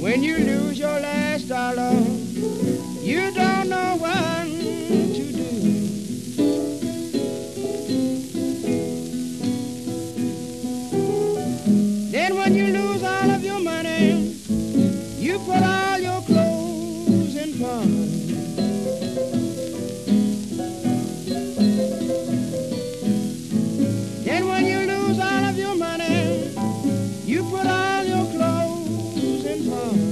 When you lose your last dollar, you don't know what to do. Then when you lose all of your money, you put all your clothes in pawn. Then when you lose all of your money, you put all your clothes in pawn.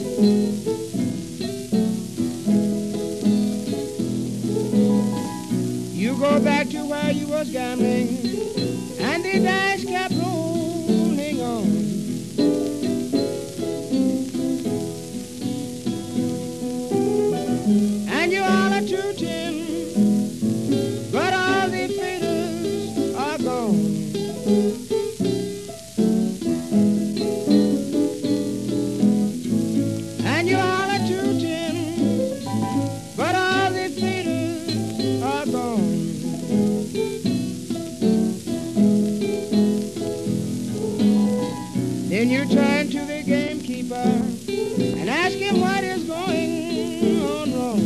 You go back to where you was gambling, and the dice kept rolling on. And you all are tooting, but all the faders are gone. And you all are tooting, but all the faders are gone. Then you turn to the gamekeeper and ask him what is going on wrong.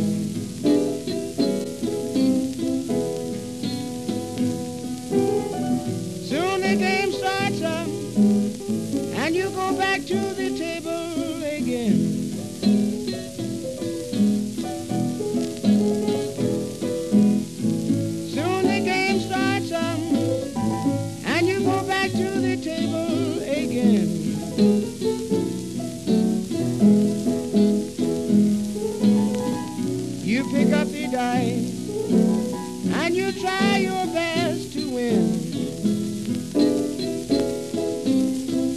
Soon the game starts up and you go back to the table again. Soon the game starts up and you go back to the table again. You pick up the dice and you try your best to win.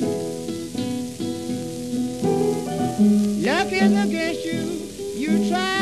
Luck is against you, you try